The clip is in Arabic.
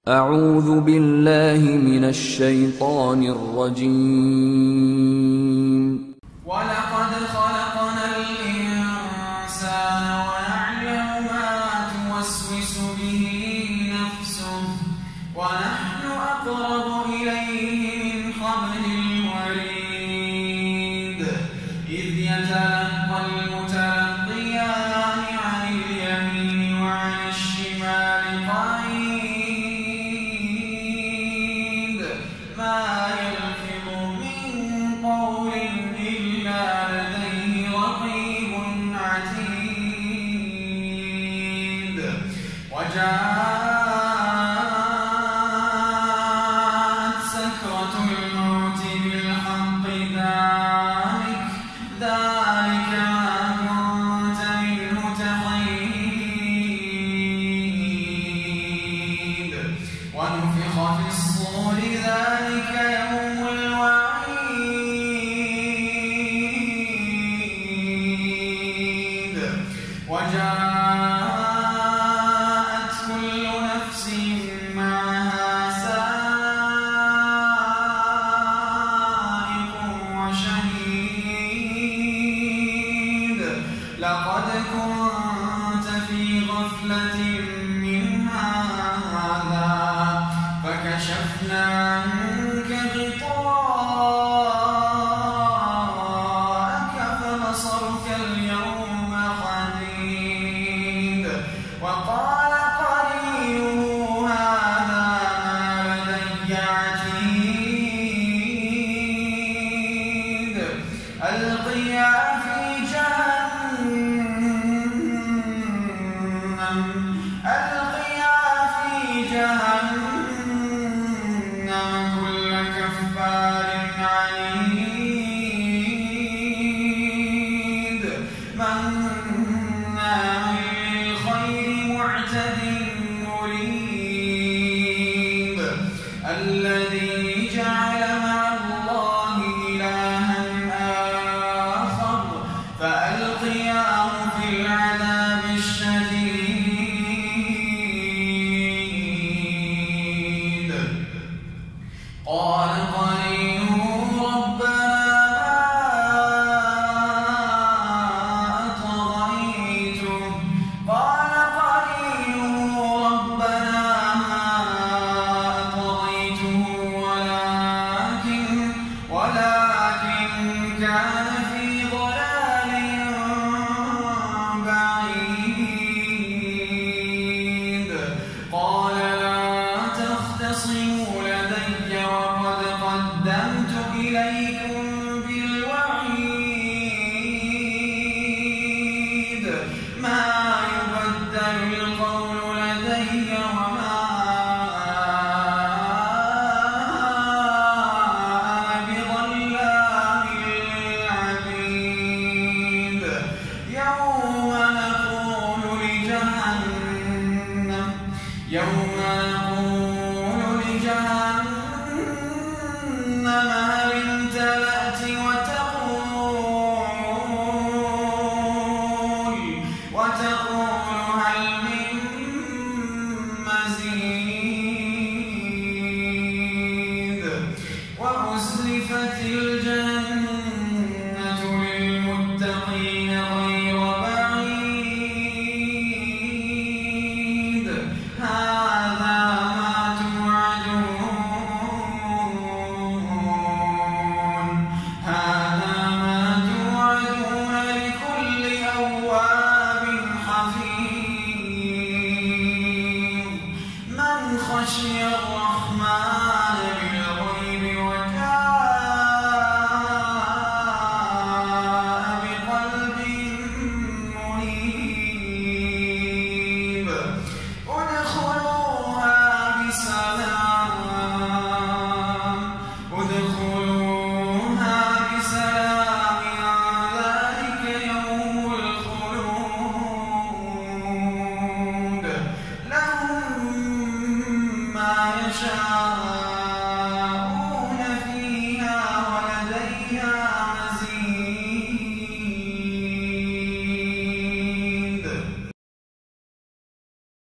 أعوذ بالله من الشيطان الرجيم. ولقد خلقنا الإنسان ونعلم ما توسوس به نفسه ونحن أقرب إليه من حبل الوريد إذ يتلقى المتلقيان عن اليمين وعن الشمال قعيد ما يلفظ من قول إلا لديه رقيب عتيد وجاءت سكرة الموت بالحق ذلك ما كنت منه تحيد ونفخ في الصور ذلك يوم الوعيد وجاءت كل نفس معها سائق وشهيد لقد كنت في غفلة من هذا فكشفنا عنك غطاءك فبصرك اليوم حديد وقال قرينه هذا ما لدي عتيد ألقيا في جهنم كل كفار عنيد مناع للخير معتد مريب الذي جعل مع الله إلها آخر فألقياه في العذاب الشديد قال قرينه ربنا ما أطغيته قال قرينه ربنا ما أطغيته ولكن كان في ضلال بعيد قال لا تختصموا لدي وقد قدمت إليكم بالوعيد ما يبدل القول لدي وما أنا بظلام للعبيد يوم نقول لجهنم هل امتلأت وتقول هل من مزيد وأزلفت الجنة للمتقين غير بعيد هذا ما توعدون لكل أواب حفيظ من خشي الرحمن بالغيب وجاء بقلب منيب ادخلوها بسلام ذلك يوم الخلود لهم ما يشاءون